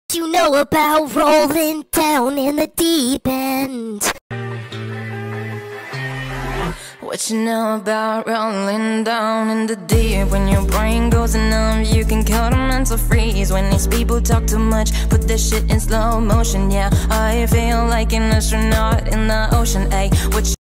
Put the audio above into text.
You know about rolling down in the deep end. What you know about rolling down in the deep? When your brain goes numb, you can count a mental freeze. When these people talk too much, put this shit in slow motion. Yeah, I feel like an astronaut in the ocean. Ay, what